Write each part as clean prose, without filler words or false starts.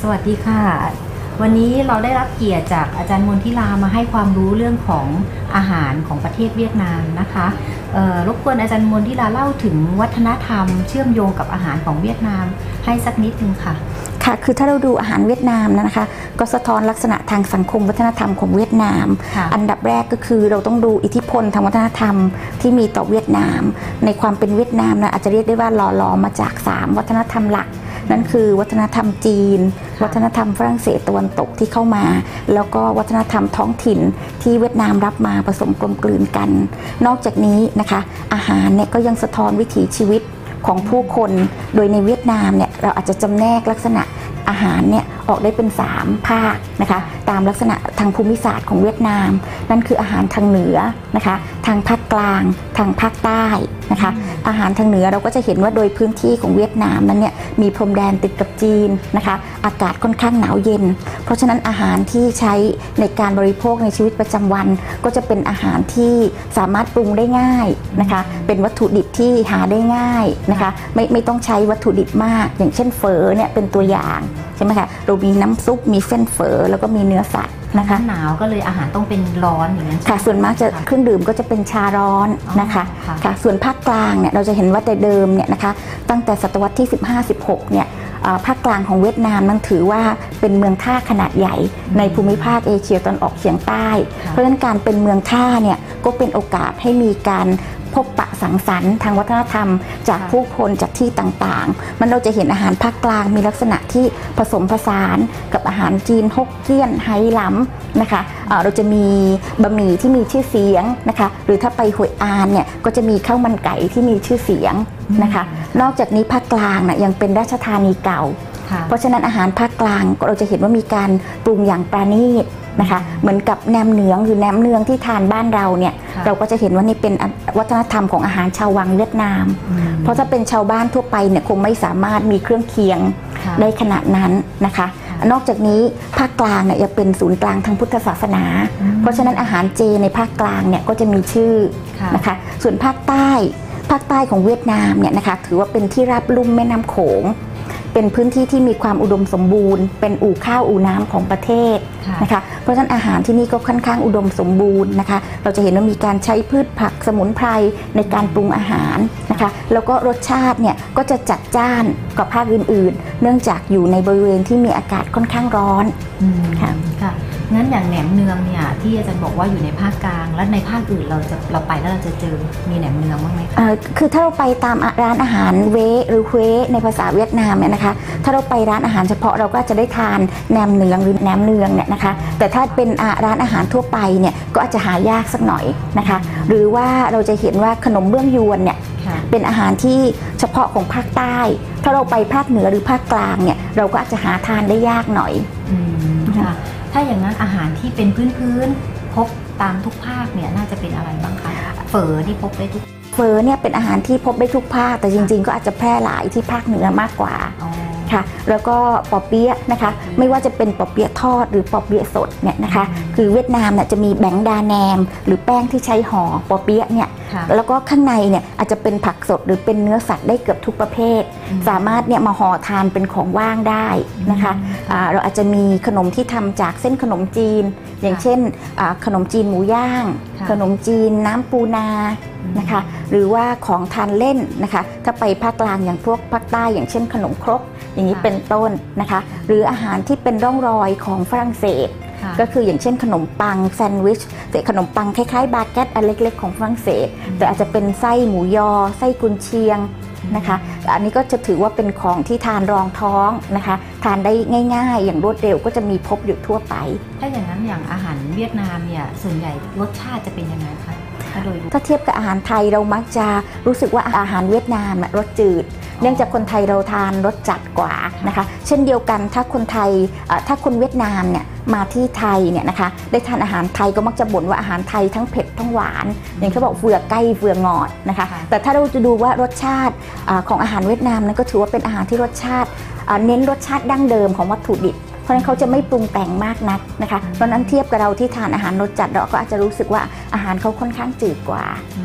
วัสดีค่ะวันนี้เราได้รับเกียรติจากอาจารย์มนทิลามาให้ความรู้เรื่องของอาหารของประเทศเวียดนามนะคะรบกวนอาจารย์มนทิลาเล่าถึงวัฒนธรรมเชื่อมโยงกับอาหารของเวียดนามให้สักนิดนึงค่ะค่ะคือถ้าเราดูอาหารเวียดนามนะคะก็สะท้อนลักษณะทางสังคมวัฒนธรรมของเวียดนามอันดับแรกก็คือเราต้องดูอิทธิพลทางวัฒนธรรมที่มีต่อเวียดนามในความเป็นเวียดนามนะอาจจะเรียกได้ว่าหล่อหลอมมาจาก3วัฒนธรรมหลักนั่นคือวัฒนธรรมจีนวัฒนธรรมฝรั่งเศสตะวันตกที่เข้ามาแล้วก็วัฒนธรรมท้องถิ่นที่เวียดนามรับมาผสมกลมกลืนกันนอกจากนี้นะคะอาหารเนี่ยก็ยังสะท้อนวิถีชีวิตของผู้คนโดยในเวียดนามเนี่ยเราอาจจะจำแนกลักษณะอาหารเนี่ยออกได้เป็น3ภาคนะคะตามลักษณะทางภูมิศาสตร์ของเวียดนามนั่นคืออาหารทางเหนือนะคะทางภาคกลางทางภาคใต้นะคะอาหารทางเหนือเราก็จะเห็นว่าโดยพื้นที่ของเวียดนามนั้นเนี่ยมีพรมแดนติดกับจีนนะคะอากาศค่อนข้างหนาวเย็นเพราะฉะนั้นอาหารที่ใช้ในการบริโภคในชีวิตประจำวันก็จะเป็นอาหารที่สามารถปรุงได้ง่ายนะคะเป็นวัตถุดิบที่หาได้ง่ายนะคะไม่ต้องใช้วัตถุดิบมากอย่างเช่นเฝอเนี่ยเป็นตัวอย่างใช่ไหมคะเรามีน้ำซุปมีเส้นเฝอแล้วก็มีเนื้อสัตว์นะคะหนาวก็เลยอาหารต้องเป็นร้อนอย่างนั้นค่ะส่วนมากจะเครื่องดื่มก็จะเป็นชาร้อนนะคะค่ะส่วนภาคกลางเนี่ยเราจะเห็นว่าแต่เดิมเนี่ยนะคะตั้งแต่ศตวรรษที่15-16เนี่ยภาคกลางของเวียดนามนั้นถือว่าเป็นเมืองท่าขนาดใหญ่ในภูมิภาคเอเชียตะวันออกเฉียงใต้เพราะฉะนั้นการเป็นเมืองท่าเนี่ยก็เป็นโอกาสให้มีการพบปะสังสรรค์ทางวัฒนธรรมจากผู้คนจากที่ต่างๆมันเราจะเห็นอาหารภาคกลางมีลักษณะที่ผสมผสานกับอาหารจีนฮกเกี้ยนไหหลำนะคะเราจะมีบะหมี่ที่มีชื่อเสียงนะคะหรือถ้าไปฮวยอานเนี่ยก็จะมีข้าวมันไก่ที่มีชื่อเสียงนะคะนอกจากนี้ภาคกลางน่ะยังเป็นราชธานีเก่าเพราะฉะนั้นอาหารภาคกลางเราจะเห็นว่ามีการปรุงอย่างประณีตนะคะเหมือนกับแหนมเนืองหรือแหนมเนืองที่ทานบ้านเราเนี่ยเราก็จะเห็นว่านี่เป็นวัฒนธรรมของอาหารชาววังเวียดนามเพราะถ้าเป็นชาวบ้านทั่วไปเนี่ยคงไม่สามารถมีเครื่องเคียงได้ขนาดนั้นนะคะนอกจากนี้ภาคกลางเนี่ยยังเป็นศูนย์กลางทางพุทธศาสนาเพราะฉะนั้นอาหารเจในภาคกลางเนี่ยก็จะมีชื่อนะคะส่วนภาคใต้ของเวียดนามเนี่ยนะคะถือว่าเป็นที่ราบลุ่มแม่น้ำโขงเป็นพื้นที่ที่มีความอุดมสมบูรณ์เป็นอู่ข้าวอู่น้ำของประเทศนะคะเพราะฉะนั้นอาหารที่นี่ก็ค่อนข้างอุดมสมบูรณ์นะคะเราจะเห็นว่ามีการใช้พืชผักสมุนไพรในการปรุงอาหารนะคะแล้วก็รสชาติเนี่ยก็จะจัดจ้านกว่าภาคอื่นๆเนื่องจากอยู่ในบริเวณที่มีอากาศค่อนข้างร้อนค่ะงั้นอย่างแหนมเนืองเนี่ยที่อาจารย์บอกว่าอยู่ในภาคกลางแล้วในภาคอื่นเราไปแล้วเราจะเจอมีแหนมเนืองบ้างไหมคะคือถ้าเราไปตามร้านอาหารเวหรือเวในภาษาเวียดนามเนี่ยนะคะถ้าเราไปร้านอาหารเฉพาะเราก็จะได้ทานแหนมเนืองหรือแหนมเนืองเนี่ยนะคะแต่ถ้าเป็นร้านอาหารทั่วไปเนี่ยก็อาจจะหายากสักหน่อยนะคะหรือว่าเราจะเห็นว่าขนมเบื้องยวนเนี่ยเป็นอาหารที่เฉพาะของภาคใต้ถ้าเราไปภาคเหนือหรือภาคกลางเนี่ยเราก็อาจจะหาทานได้ยากหน่อยค่ะถ้าอย่างนั้นอาหารที่เป็นพื้นพบตามทุกภาคเนี่ยน่าจะเป็นอะไรบ้างคะเฝอที่พบได้ทุกเฝอเนี่ยเป็นอาหารที่พบได้ทุกภาคแต่จริงๆก็อาจจะแพร่หลายที่ภาคเหนือมากกว่าค่ะแล้วก็ปอเปี๊ยะนะคะไม่ว่าจะเป็นปอเปี๊ยะทอดหรือปอเปี๊ยะสดเนี่ยนะคะคือเวียดนามเนี่ยจะมีแบงดาแนมหรือแป้งที่ใช้ห่อปอเปี๊ยะเนี่ยแล้วก็ข้างในเนี่ยอาจจะเป็นผักสดหรือเป็นเนื้อสัตว์ได้เกือบทุกประเภทสามารถเนี่ยมาห่อทานเป็นของว่างได้นะคะเราอาจจะมีขนมที่ทำจากเส้นขนมจีนอย่างเช่นขนมจีนหมูย่างขนมจีนน้ำปูนานะคะหรือว่าของทานเล่นนะคะถ้าไปภาคกลางอย่างพวกภาคใต้อย่างเช่นขนมครกอย่างนี้เป็นต้นนะคะหรืออาหารที่เป็นร่องรอยของฝรั่งเศสก็คืออย่างเช่นขนมปังแซนด์วิชแต่ขนมปังคล้ายๆบาเกตอันเล็กๆของฝรั่งเศสแต่อาจจะเป็นไส้หมูยอไส้กุนเชียงนะคะอันนี้ก็จะถือว่าเป็นของที่ทานรองท้องนะคะทานได้ง่ายๆอย่างรวดเร็วก็จะมีพบอยู่ทั่วไปถ้าอย่างนั้นอย่างอาหารเวียดนามเนี่ยส่วนใหญ่รสชาติจะเป็นยังไงคะถ้าเทียบกับอาหารไทยเรามักจะรู้สึกว่าอาหารเวียดนามรสจืดเนื่องจากคนไทยเราทานรสจัดกว่านะคะเช่นเดียวกันถ้าคนไทยถ้าคนเวียดนามเนี่ยมาที่ไทยเนี่ยนะคะได้ทานอาหารไทยก็มักจะบ่นว่าอาหารไทยทั้งเผ็ดทั้งหวานอย่างเขาบอกเฟือใกล้เฟืองอดนะคะแต่ถ้าเราจะดูว่ารสชาติของอาหารเวียดนามนั้นก็ถือว่าเป็นอาหารที่รสชาติเน้นรสชาติดั้งเดิมของวัตถุดิบเพราะฉะนั้นเขาจะไม่ปรุงแต่งมากนักนะคะเพราะนั้นเทียบกับเราที่ทานอาหารรสจัดเราก็อาจจะรู้สึกว่าอาหารเขาค่อนข้างจืดกว่า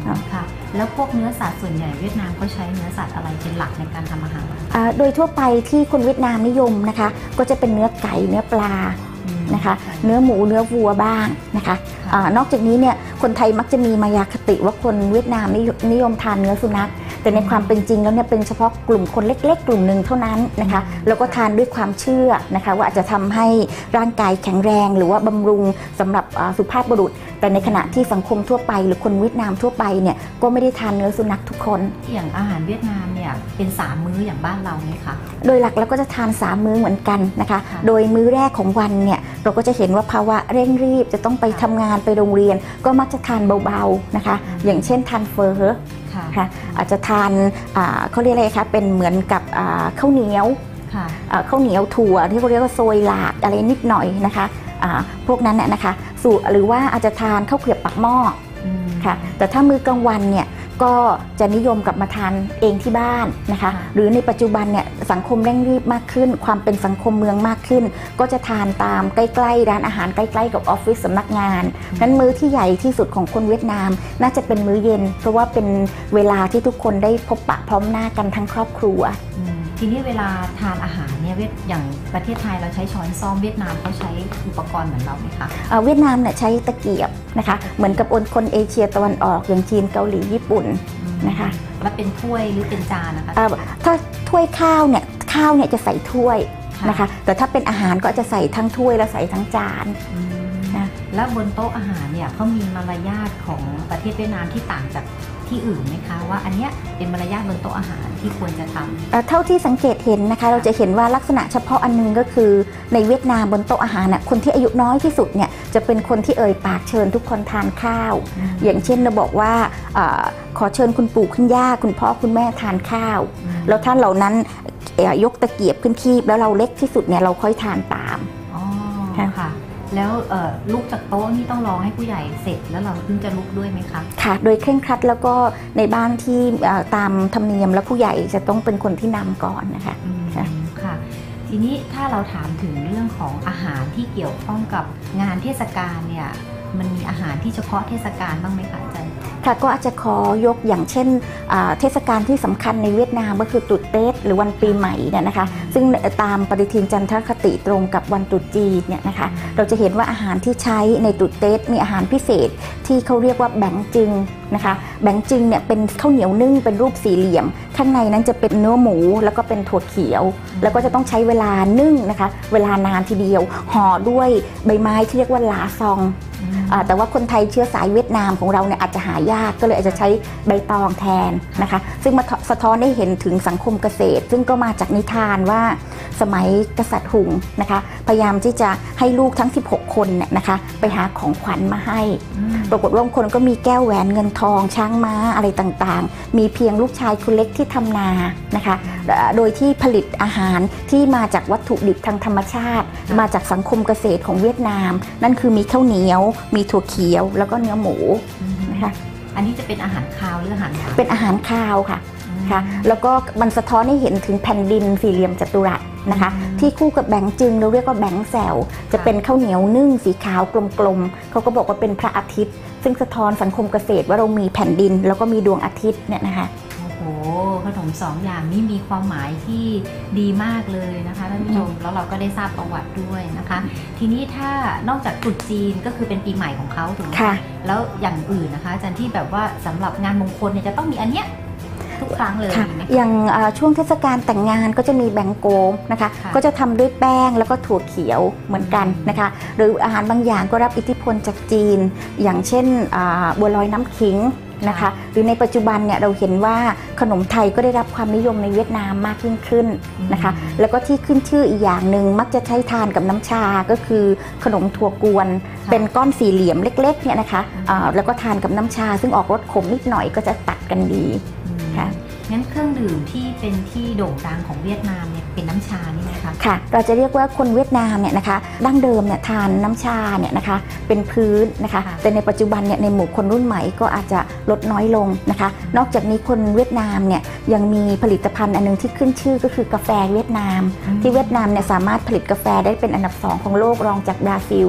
ค่ะแล้วพวกเนื้อสัตว์ส่วนใหญ่เวียดนามเขาใช้เนื้อสัตว์อะไรเป็นหลักในการทำอาหารโดยทั่วไปที่คนเวียดนามนิยมนะคะก็จะเป็นเนื้อไก่เนื้อปลานะคะเนื้อหมูเนื้อวัวบ้างนะคะนอกจากนี้เนี่ยคนไทยมักจะมีมายาคติว่าคนเวียดนามนิยมทานเนื้อสุนัขแต่ในความเป็นจริงแล้วเนี่ยเป็นเฉพาะกลุ่มคนเล็กๆกลุ่มหนึ่งเท่านั้นนะคะแล้วก็ทานด้วยความเชื่อนะคะว่าอาจจะทำให้ร่างกายแข็งแรงหรือว่าบำรุงสำหรับสุภาพบุรุษแต่ในขณะที่สังคมทั่วไปหรือคนเวียดนามทั่วไปเนี่ยก็ไม่ได้ทานเนื้อสุนัขทุกคนอย่างอาหารเวียดนามเนี่ยเป็น3มื้ออย่างบ้านเราไหมคะโดยหลักเราก็จะทาน3มื้อเหมือนกันนะคะโดยมื้อแรกของวันเนี่ยเราก็จะเห็นว่าภาวะเร่งรีบจะต้องไปทำงานไปโรงเรียนก็มักจะทานเบาๆนะคะอย่างเช่นทานเฟอร์ค่ะอาจจะทานเขาเรียกอะไรคะเป็นเหมือนกับข้าวเหนียวข้าวเหนียวถั่วที่เขาเรียกว่าโซยหลากอะไรนิดหน่อยนะคะพวกนั้นนะคะหรือว่าอาจจะทานข้าวเกรียบปักหม้อค่ะแต่ถ้ามื้อกลางวันเนี่ยก็จะนิยมกลับมาทานเองที่บ้านนะคะหรือในปัจจุบันเนี่ยสังคมเร่งรีบมากขึ้นความเป็นสังคมเมืองมากขึ้นก็จะทานตามใกล้ๆร้านอาหารใกล้ๆกับออฟฟิศสำนักงานนั้นมื้อที่ใหญ่ที่สุดของคนเวียดนามน่าจะเป็นมื้อเย็นเพราะว่าเป็นเวลาที่ทุกคนได้พบปะพร้อมหน้ากันทั้งครอบครัวทีนี้เวลาทานอาหารเนี่ยอย่างประเทศไทยเราใช้ช้อนซ่อมเวียดนามเขาใช้อุปกรณ์เหมือนเราไหมคะเวียดนามเนี่ยใช้ตะเกียบนะคะเหมือนกับคนเอเชียตะวันออกอย่างจีนเกาหลีญี่ปุ่นนะคะแล้วเป็นถ้วยหรือเป็นจานนะคะถ้าถ้วยข้าวเนี่ยจะใส่ถ้วยนะคะแต่ถ้าเป็นอาหารก็จะใส่ทั้งถ้วยและใส่ทั้งจานนะแล้วบนโต๊ะอาหารเนี่ยเขามีมารยาทของประเทศเวียดนามที่ต่างจากที่อื่นไหมคะว่าอันเนี้ยเป็นมารยาทบนโต๊ะอาหารที่ควรจะทำเท่าที่สังเกตเห็นนะคะเราจะเห็นว่าลักษณะเฉพาะอันนึงก็คือในเวียดนามบนโต๊ะอาหารน่ะคนที่อายุน้อยที่สุดเนี่ยจะเป็นคนที่เอ่ยปากเชิญทุกคนทานข้าวอย่างเช่นเราบอกว่าขอเชิญคุณปู่คุณย่าคุณพ่อคุณแม่ทานข้าวแล้วท่านเหล่านั้นยกตะเกียบขึ้นคีบแล้วเราเล็กที่สุดเนี่ยเราค่อยทานตามค่ะแล้วลุกจากโต๊ะนี่ต้องรอให้ผู้ใหญ่เสร็จแล้วเราถึงจะลุกด้วยไหมคะค่ะโดยเคร่งครัดแล้วก็ในบ้านที่ตามธรรมเนียมแล้วผู้ใหญ่จะต้องเป็นคนที่นำก่อนนะคะค่ะทีนี้ถ้าเราถามถึงเรื่องของอาหารที่เกี่ยวข้องกับงานเทศกาลเนี่ยมันมีอาหารที่เฉพาะเทศกาลบ้างไหมคะอาจารย์ค่ะก็อาจจะขอยกอย่างเช่นเทศกาลที่สำคัญในเวียดนามก็คือตรุษเตสหรือวันปีใหม่เนี่ยนะคะซึ่งตามปฏิทินจันทรคติตรงกับวันตรุษจีนเนี่ยนะคะเราจะเห็นว่าอาหารที่ใช้ในตรุษเตสมีอาหารพิเศษที่เขาเรียกว่าแบงจึงนะคะแบงจึงเนี่ยเป็นข้าวเหนียวนึ่งเป็นรูปสี่เหลี่ยมข้างในนั้นจะเป็นเนื้อหมูแล้วก็เป็นถั่วเขียวแล้วก็จะต้องใช้เวลานึ่งนะคะเวลานานทีเดียวห่อด้วยใบไม้ที่เรียกว่าหลาซองแต่ว่าคนไทยเชื้อสายเวียดนามของเราเนี่ยอาจจะหายากก็เลยอาจจะใช้ใบตองแทนนะคะซึ่งมาสะท้อนได้เห็นถึงสังคมเกษตรซึ่งก็มาจากนิทานว่าสมัยกษัตริย์หุงนะคะพยายามที่จะให้ลูกทั้ง16คนเนี่ยนะคะไปหาของขวัญมาให้ปรากฏว่าคนก็มีแก้วแหวนเงินทองช้างม้าอะไรต่างๆมีเพียงลูกชายคนเล็กที่ทำนานะคะโดยที่ผลิตอาหารที่มาจากวัตถุดิบทางธรรมชาติมาจากสังคมเกษตรของเวียดนามนั่นคือมีข้าวเหนียวมีถั่วเขียวแล้วก็เนื้อหมูนะคะอันนี้จะเป็นอาหารคาวหรืออาหารหวานเป็นอาหารคาวค่ะแล้วก็มันสะท้อนให้เห็นถึงแผ่นดินสี่เหลี่ยมจัตุรัสนะคะที่คู่กับแบงจึงเราเรียกว่าแบงแซวจะเป็นข้าวเหนียวนึ่งสีขาวกลมๆเขาก็บอกว่าเป็นพระอาทิตย์ซึ่งสะท้อนสังคมเกษตรว่าเรามีแผ่นดินแล้วก็มีดวงอาทิตย์เนี่ยนะคะโอ้โหขนม2อย่างนี้มีความหมายที่ดีมากเลยนะคะท่านผู้ชมแล้วเราก็ได้ทราบประวัติด้วยนะคะทีนี้ถ้านอกจากตรุษจีนก็คือเป็นปีใหม่ของเขาถูกไหมคะแล้วอย่างอื่นนะคะอาจารย์ที่แบบว่าสำหรับงานมงคลเนี่ยจะต้องมีอันเนี้ยทุกครั้งเลยอย่างช่วงเทศกาลแต่งงานก็จะมีแบงโกนะคะก็จะทำด้วยแป้งแล้วก็ถั่วเขียวเหมือนกันนะคะหรืออาหารบางอย่างก็รับอิทธิพลจากจีนอย่างเช่นบัวลอยน้ำขิงนะคะหรือในปัจจุบันเนี่ยเราเห็นว่าขนมไทยก็ได้รับความนิยมในเวียดนามมากยิ่งขึ้นนะคะแล้วก็ที่ขึ้นชื่ออีกอย่างหนึ่งมักจะใช้ทานกับน้ำชาก็คือขนมถั่วกวนเป็นก้อนสี่เหลี่ยมเล็กๆเนี่ยนะคะแล้วก็ทานกับน้ำชาซึ่งออกรสขมนิดหน่อยก็จะตัดกันดีงั้นเครื่องดื่มที่เป็นที่โด่งดังของเวียดนามเนี่ยเป็นน้ำชานี่ไหมคะค่ะเราจะเรียกว่าคนเวียดนามเนี่ยนะคะดั้งเดิมเนี่ยทานน้ำชาเนี่ยนะคะเป็นพื้นนะคะแต่ในปัจจุบันเนี่ยในหมู่คนรุ่นใหม่ก็อาจจะลดน้อยลงนะคะนอกจากนี้คนเวียดนามเนี่ยยังมีผลิตภัณฑ์อันนึงที่ขึ้นชื่อก็คือกาแฟเวียดนามที่เวียดนามเนี่ยสามารถผลิตกาแฟได้เป็นอันดับ2ของโลกรองจากบราซิล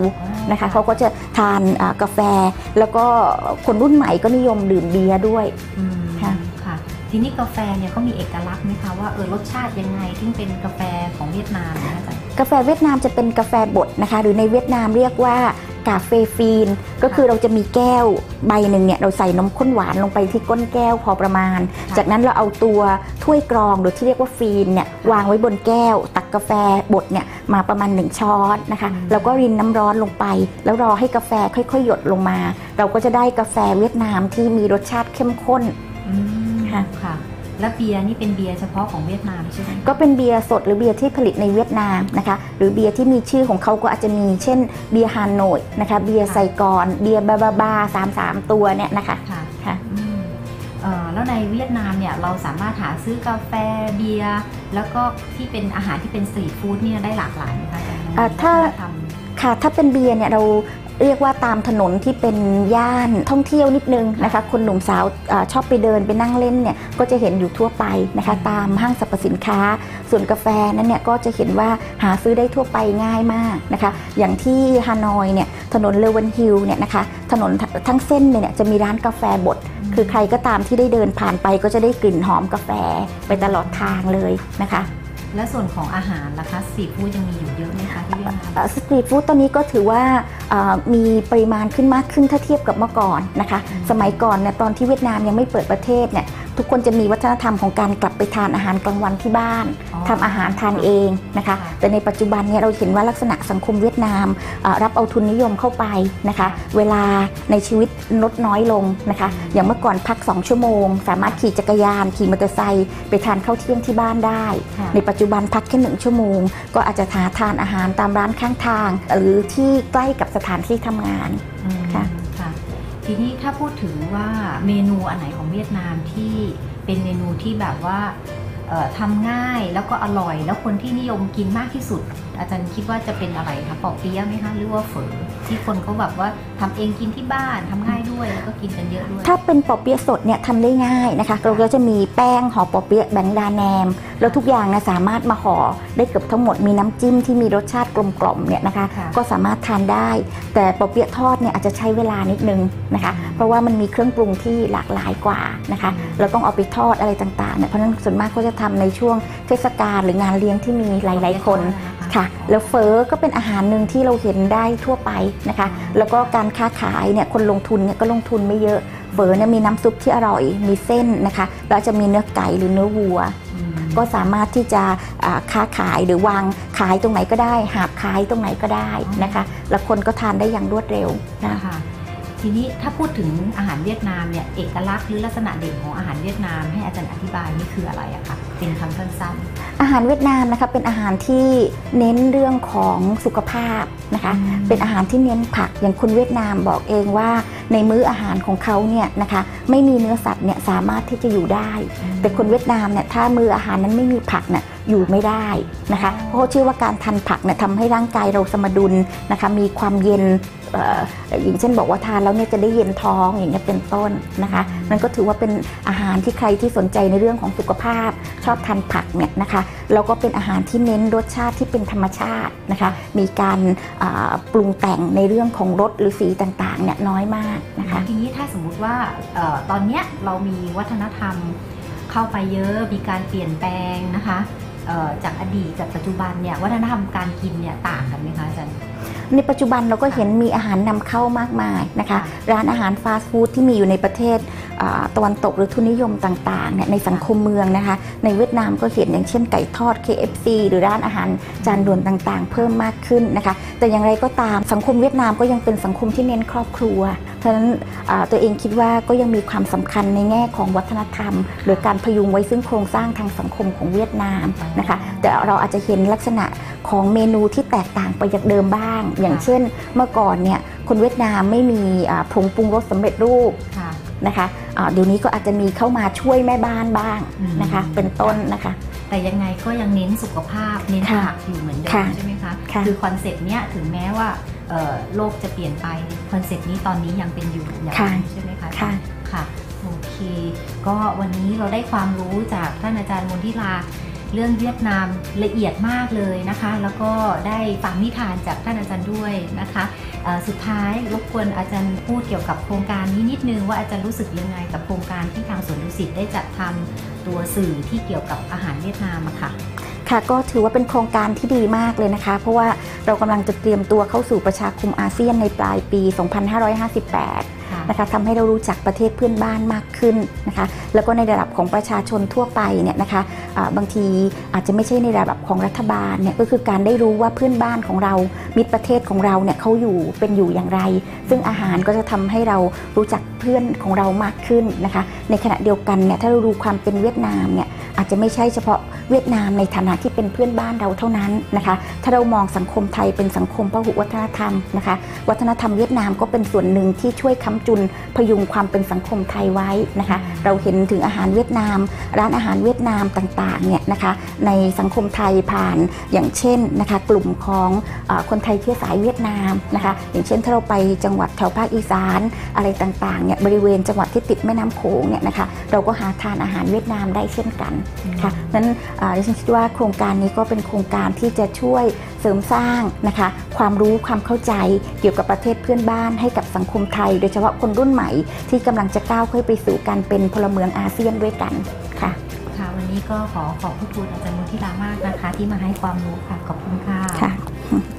นะคะเขาก็จะทานกาแฟแล้วก็คนรุ่นใหม่ก็นิยมดื่มเบียร์ด้วยค่ะทีนี้กาแฟเนี่ยเขามีเอกลักษณ์ไหมคะว่ารสชาติยังไงที่เป็นกาแฟของเวียดนามนะอาจารย์กาแฟเวียดนามจะเป็นกาแฟบดนะคะหรือในเวียดนามเรียกว่ากาเฟฟีนก็คือเราจะมีแก้วใบหนึ่งเนี่ยเราใส่นมข้นหวานลงไปที่ก้นแก้วพอประมาณจากนั้นเราเอาตัวถ้วยกรองหรือที่เรียกว่าฟีนเนี่ยวางไว้บนแก้วตักกาแฟบดเนี่ยมาประมาณ1ช้อนนะคะแล้วก็รินน้ำร้อนลงไปแล้วรอให้กาแฟค่อยๆหยดลงมาเราก็จะได้กาแฟเวียดนามที่มีรสชาติเข้มข้นค่ะและเบียร์นี่เป็นเบียร์เฉพาะของเวียดนามใช่ไหมก็เป็นเบียร์สดหรือเบียร์ที่ผลิตในเวียดนามนะคะหรือเบียร์ที่มีชื่อของเขาก็อาจจะมีเช่นเบียร์ฮานอยนะคะเบียร์ไซกอนเบียร์บา33ตัวเนี่ยนะคะค่ะแล้วในเวียดนามเนี่ยเราสามารถหาซื้อกาแฟเบียร์แล้วก็ที่เป็นอาหารที่เป็นสตรีทฟู้ดเนี่ยได้หลากหลายไหมคะถ้าเป็นเบียร์เนี่ยเราเรียกว่าตามถนนที่เป็นย่านท่องเที่ยวนิดนึงนะคะคนหนุ่มสาวชอบไปเดินไปนั่งเล่นเนี่ยก็จะเห็นอยู่ทั่วไปนะคะตามห้างสรรพสินค้าส่วนกาแฟนั้นเนี่ยก็จะเห็นว่าหาซื้อได้ทั่วไปง่ายมากนะคะอย่างที่ฮานอยเนี่ยถนนเลวันฮิลเนี่ยนะคะถนนทั้งเส้นเนี่ยจะมีร้านกาแฟบดคือใครก็ตามที่ได้เดินผ่านไปก็จะได้กลิ่นหอมกาแฟไปตลอดทางเลยนะคะและส่วนของอาหารล่ะคะสตรีทฟู้ดยังมีอยู่เยอะไหมคะที่เวียดนามสตรีทฟู้ดตอนนี้ก็ถือว่ามีปริมาณขึ้นมากขึ้นถ้าเทียบกับเมื่อก่อนนะคะสมัยก่อนเนี่ยตอนที่เวียดนามยังไม่เปิดประเทศเนี่ยทุกคนจะมีวัฒนธรรมของการกลับไปทานอาหารกลางวันที่บ้านทำอาหารทานเองนะคะแต่ในปัจจุบันเนี่ยเราเห็นว่าลักษณะสังคมเวียดนามรับเอาทุนนิยมเข้าไปนะคะเวลาในชีวิตลดน้อยลงนะคะอย่างเมื่อก่อนพัก2ชั่วโมงสามารถขี่จักรยานขี่มอเตอร์ไซค์ไปทานข้าวเที่ยงที่บ้านได้ในปัจจุบันพักแค่1ชั่วโมงก็อาจจะทานอาหารตามร้านข้างทางหรือที่ใกล้กับสถานที่ทำงานค่ะทีนี้ถ้าพูดถึงว่าเมนูอันไหนของเวียดนามที่เป็นเมนูที่แบบว่าทำง่ายแล้วก็อร่อยแล้วคนที่นิยมกินมากที่สุดอาจารย์คิดว่าจะเป็นอะไรคะปอเปี๊ยะไหมคะหรือว่าเฝอที่คนเขาแบบว่าทำเองกินที่บ้านทำง่ายด้วยแล้วก็กินกันเยอะด้วยถ้าเป็นปอเปี๊ยะสดเนี่ยทำได้ง่ายนะคะเราก็จะมีแป้งห่อปอเปี๊ยะแบงดาแนมแล้วทุกอย่างนะสามารถมาห่อได้เกือบทั้งหมดมีน้ำจิ้มที่มีรสชาติกลมๆเนี่ยนะคะก็สามารถทานได้แต่ปอเปี๊ยะทอดเนี่ยอาจจะใช้เวลานิดนึงนะคะเพราะว่ามันมีเครื่องปรุงที่หลากหลายกว่านะคะเราต้องเอาไปทอดอะไรต่างๆเนี่ยเพราะฉะนั้นส่วนมากก็จะทำในช่วงเทศกาลหรืองานเลี้ยงที่มีหลายๆคนค่ะแล้วเฟอก็เป็นอาหารหนึ่งที่เราเห็นได้ทั่วไปนะคะแล้วก็การค้าขายเนี่ยคนลงทุนเนี่ยก็ลงทุนไม่เยอะเฟอเนี่ยมีน้ำซุปที่อร่อยมีเส้นนะคะแล้วจะมีเนื้อไก่หรือเนื้อวัวก็สามารถที่จะค้าขายหรือวางขายตรงไหนก็ได้หาบขายตรงไหนก็ได้นะคะแล้วคนก็ทานได้อย่างรวดเร็วนะคะทีนี้ถ้าพูดถึงอาหารเวียดนามเนี่ยเอกลักษณ์หรือลักษณะเด่นของอาหารเวียดนามให้อาจารย์อธิบายนี่คืออะไรอะคะเป็นคำสั้นๆอาหารเวียดนามนะคะเป็นอาหารที่เน้นเรื่องของสุขภาพนะคะเป็นอาหารที่เน้นผักอย่างคนเวียดนามบอกเองว่าในมื้ออาหารของเขาเนี่ยนะคะไม่มีเนื้อสัตว์เนี่ยสามารถที่จะอยู่ได้แต่คนเวียดนามเนี่ยถ้ามื้ออาหารนั้นไม่มีผักเนี่ยอยู่ไม่ได้นะคะเพราะเชื่อว่าการทานผักเนี่ยทำให้ร่างกายเราสมดุลนะคะมีความเย็นอย่างเช่นบอกว่าทานแล้วเนี่ยจะได้เย็นท้องอย่างนี้เป็นต้นนะคะนั่นก็ถือว่าเป็นอาหารที่ใครที่สนใจในเรื่องของสุขภาพชอบทานผักเนี่ยนะคะแล้วก็เป็นอาหารที่เน้นรสชาติที่เป็นธรรมชาตินะคะมีการปรุงแต่งในเรื่องของรสหรือสีต่างๆเนี่ยน้อยมากนะคะทีนี้ถ้าสมมุติว่าตอนนี้เรามีวัฒนธรรมเข้าไปเยอะมีการเปลี่ยนแปลงนะคะจากอดีตกับปัจจุบันเนี่ยวัฒนธรรมการกินเนี่ยต่างกันไหมคะอาจารย์ในปัจจุบันเราก็เห็นมีอาหารนำเข้ามากมายนะคะร้านอาหารฟาสต์ฟู้ดที่มีอยู่ในประเทศตะวันตกหรือทุนนิยมต่างๆเนี่ยในสังคมเมืองนะคะในเวียดนามก็เห็นอย่างเช่นไก่ทอด KFC หรือร้านอาหารจานด่วนต่างๆเพิ่มมากขึ้นนะคะแต่อย่างไรก็ตามสังคมเวียดนามก็ยังเป็นสังคมที่เน้นครอบครัวเพราะฉะนั้นตัวเองคิดว่าก็ยังมีความสำคัญในแง่ของวัฒนธรรมหรือการพยุงไว้ซึ่งโครงสร้างทางสังคมของเวียดนามนะคะแต่เราอาจจะเห็นลักษณะของเมนูที่แตกต่างไปจากเดิมบ้างอย่างเช่นเมื่อก่อนเนี่ยคนเวียดนามไม่มีผงปรุงรสสำเร็จรูปนะคะเดี๋ยวนี้ก็อาจจะมีเข้ามาช่วยแม่บ้านบ้างนะคะเป็นต้นนะคะแต่ยังไงก็ยังเน้นสุขภาพเน้นผักอยู่เหมือนเดิมใช่ไหมคะคือคอนเซ็ปต์เนี้ยถึงแม้ว่าโลกจะเปลี่ยนไปคอนเซ็ปต์นี้ตอนนี้ยังเป็นอยู่อย่างนั้นใช่ไหมคะค่ะโอเคก็วันนี้เราได้ความรู้จากท่านอาจารย์มนทิราเรื่องเวียดนามละเอียดมากเลยนะคะแล้วก็ได้ฟังนิทานจากท่านอาจารย์ด้วยนะคะสุดท้ายรบกวนอาจารย์พูดเกี่ยวกับโครงการนี้นิดนึงว่าอาจารย์รู้สึกยังไงกับโครงการที่ทางสวนดุสิตได้จัดทำตัวสื่อที่เกี่ยวกับอาหารเวียดนามอะค่ะค่ะก็ถือว่าเป็นโครงการที่ดีมากเลยนะคะเพราะว่าเรากำลังจะเตรียมตัวเข้าสู่ประชาคมอาเซียนในปลายปี 2558 นะคะทำให้เรารู้จักประเทศเพื่อนบ้านมากขึ้นนะคะแล้วก็ในระดับของประชาชนทั่วไปเนี่ยนะคะบางทีอาจจะไม่ใช่ในระดับของรัฐบาลเนี่ยก็คือการได้รู้ว่าเพื่อนบ้านของเรามิตรประเทศของเราเนี่ยเขาเป็นอยู่อย่างไรซึ่งอาหารก็จะทำให้เรารู้จักเพื่อนของเรามากขึ้นนะคะในขณะเดียวกันเนี่ยถ้าเราดูความเป็นเวียดนามเนี่ยอาจจะไม่ใช่เฉพาะเวียดนามในฐานะที่เป็นเพื่อนบ้านเราเท่านั้นนะคะถ้าเรามองสังคมไทยเป็นสังคมพหุวัฒนธรรมนะคะวัฒนธรรมเวียดนามก็เป็นส่วนหนึ่งที่ช่วยค้ำจุนพยุงความเป็นสังคมไทยไว้นะคะเราเห็นถึงอาหารเวียดนามร้านอาหารเวียดนามต่างๆเนี่ยนะคะในสังคมไทยผ่านอย่างเช่นนะคะกลุ่มของคนไทยเชื้อสายเวียดนามนะคะอย่างเช่นถ้าเราไปจังหวัดแถวภาคอีสานอะไรต่างๆเนี่ยบริเวณจังหวัดที่ติดแม่น้ำโขงเนี่ยนะคะเราก็หาทานอาหารเวียดนามได้เช่นกันค่ะนั้นดิฉันคิดว่าโครงการนี้ก็เป็นโครงการที่จะช่วยเสริมสร้างนะคะความรู้ความเข้าใจเกี่ยวกับประเทศเพื่อนบ้านให้กับสังคมไทยโดยเฉพาะคนรุ่นใหม่ที่กำลังจะก้าวเข้าไปสู่การเป็นพลเมืองอาเซียนด้วยกันค่ะค่ะวันนี้ก็ขอบพระคุณอาจารย์มนทิลามากนะคะที่มาให้ความรู้ค่ะขอบคุณค่ะ